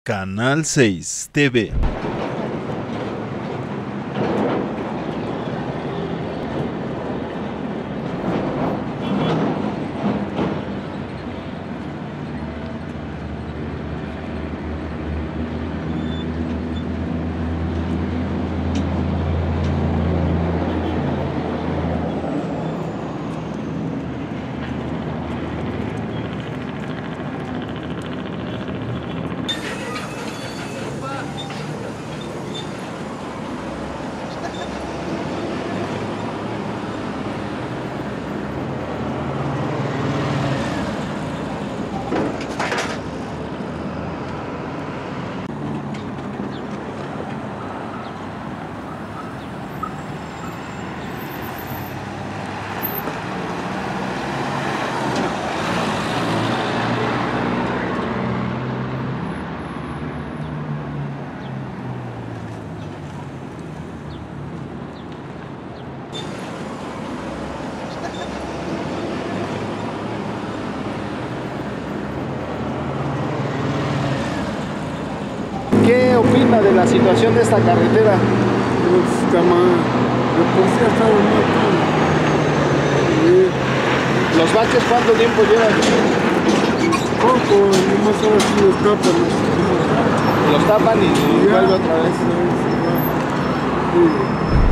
Canal 6 TV. ¿Qué opina de la situación de esta carretera? Pues está mal, de por sí ha estado mal todo. ¿Los baches cuánto tiempo llevan? Poco, nomás ahora sí los tapan. Los tapan y Ya, vuelve otra vez. Sí.